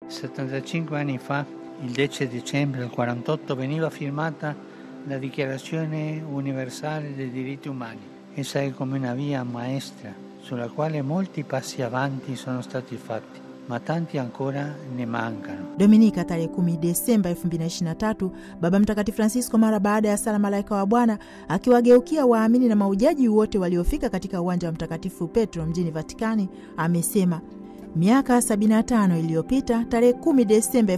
75 anni fa, il 10 dicembre del 48, veniva firmata la Dichiarazione Universale dei Diritti Umani. Essa è come una via maestra sulla quale molti passi avanti sono stati fatti, ma tanti ancora ne mancano. Dominika tarehe 10 Desemba 2023, Baba Mtakatifu Francisco mara baada ya sala Malaika wa Bwana akiwageukia waamini na maujaji wote waliofika katika uwanja wa Mtakatifu Petro mjini Vatikani amesema miaka 75 iliyopita tarehe 10 Desemba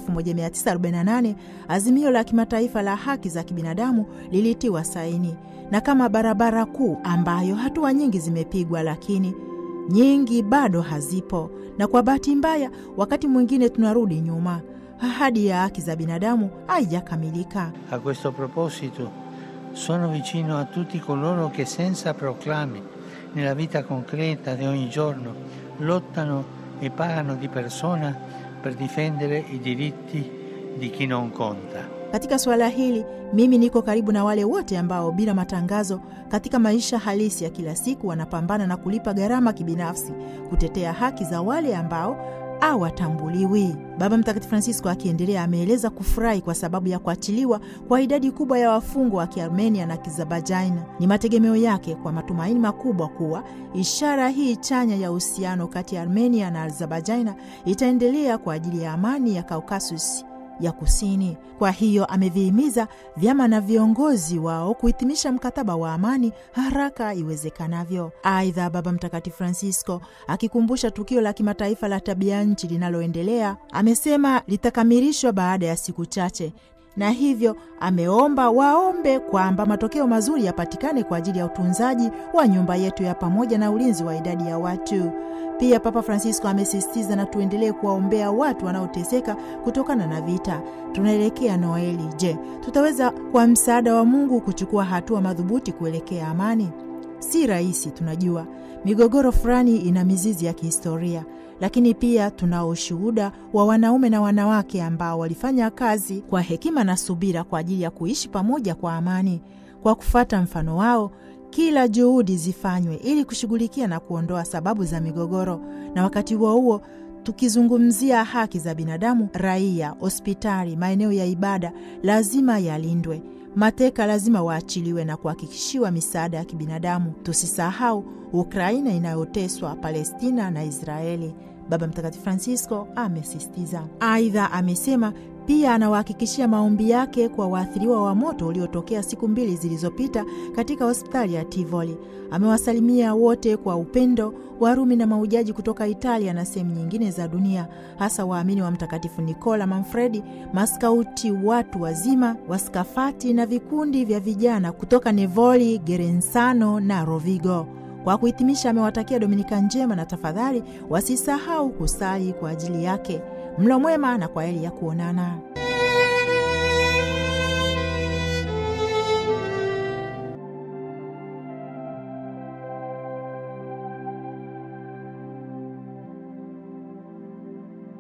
1948 azimio la kimataifa la haki za kibinadamu lilitiwa saini, na kama barabara kuu ambayo hatua nyingi zimepigwa lakini nyingi bado hazipo, na kwa bahati mbaya wakati mwingine tunarudi nyuma. Ahadi ya haki za binadamu haijakamilika. A questo proposito sono vicino a tutti coloro che senza proclami nella vita concreta di ogni giorno lottano e pagano di persona per difendere i diritti di chi non conta. Katika suala hili mimi niko karibu na wale wote ambao bila matangazo katika maisha halisi ya kila siku wanapambana na kulipa gharama kibinafsi kutetea haki za wale ambao hawatambuliwi. Baba Mtakatifu Francisco akiendelea ameeleza kufurahi kwa sababu ya kuachiliwa kwa idadi kubwa ya wafungwa wa Kiarmenia na Kizabajana. Ni mategemeo yake kwa matumaini makubwa kuwa ishara hii chanya ya uhusiano kati ya Armenia na Azerbaijani itaendelea kwa ajili ya amani ya Kaukasus ya Kusini. Kwa hiyo amevihimiza vyama na viongozi wao kuhitimisha mkataba wa amani haraka iwezekanavyo. Aidha, Baba Mtakatifu Francisco akikumbusha tukio la kimataifa la tabia nchi linaloendelea, amesema litakamilishwa baada ya siku chache, na hivyo ameomba waombe kwamba matokeo mazuri yapatikane kwa ajili ya utunzaji wa nyumba yetu ya pamoja na ulinzi wa idadi ya watu. Pia Papa Francisco amesisitiza na tuendelee kuwaombea watu wanaoteseka kutokana na vita. Tunaelekea Noeli. Je, tutaweza kwa msaada wa Mungu kuchukua hatua madhubuti kuelekea amani? Si rahisi, tunajua. Migogoro fulani ina mizizi ya kihistoria, lakini pia tunao ushuhuda wa wanaume na wanawake ambao walifanya kazi kwa hekima na subira kwa ajili ya kuishi pamoja kwa amani. Kwa kufuata mfano wao, kila juhudi zifanywe ili kushughulikia na kuondoa sababu za migogoro, na wakati huo tukizungumzia haki za binadamu, raia, hospitali, maeneo ya ibada lazima yalindwe. Mateka lazima waachiliwe na kuhakikishiwa misaada ya kibinadamu. Tusisahau Ukraina inayoteswa, Palestina na Israeli. Baba Mtakatifu Francisco amesisitiza. Aidha amesema pia anawahakikishia maombi yake kwa waathiriwa wa moto uliotokea siku 2 zilizopita katika hospitali ya Tivoli. Amewasalimia wote kwa upendo Warumi na maujaji kutoka Italia na sehemu nyingine za dunia, hasa waamini wa Mtakatifu Nicola Manfredi, maskauti, watu wazima, waskafati na vikundi vya vijana kutoka Nevoli, Gerenzano na Rovigo. Kwa kuhitimisha, amewatakia Dominika njema na tafadhali wasisahau kusali kwa ajili yake. Mlo mwema na kwaheri ya kuonana.